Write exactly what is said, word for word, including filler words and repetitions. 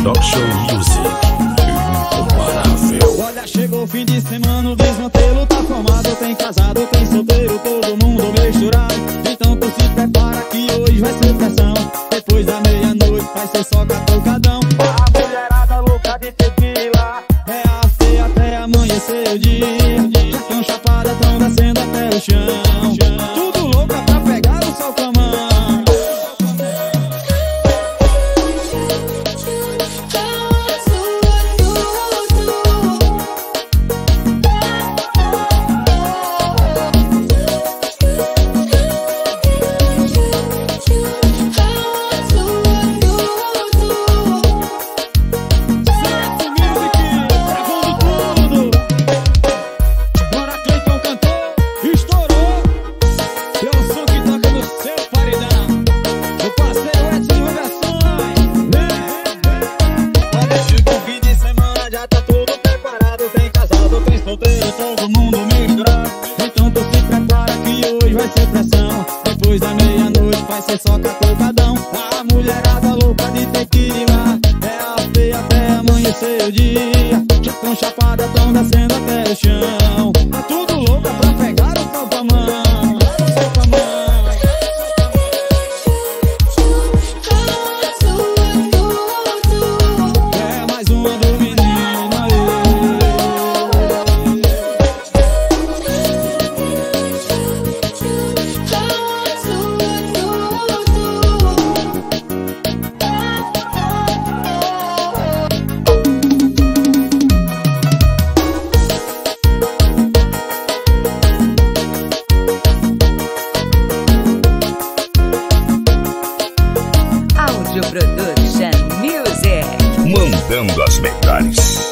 Production Music, incomparável. Olha, chegou o fim de semana, o desmantelo tá formado. Tem casado, tem solteiro, todo mundo misturado. Então tu se prepara que hoje vai ser pressão. Depois da meia-noite vai ser só catucadão. A mulherada louca de tequila é a feia até amanhecer o dia. Já tão chapada, tão descendo até o chão. Tudo louca pra pegar o sol com a mão. Todo mundo misturado. Então tu se prepara que hoje vai ser pressão. Depois da meia-noite vai ser só catucadão. A mulherada louca de tequila é a feia até amanhecer o dia. Já tão chapada, tão descendo até o chão. Tá tudo louca pra pegar o pau com a mão. É mais uma do menino. Production Music, mandando as melhores.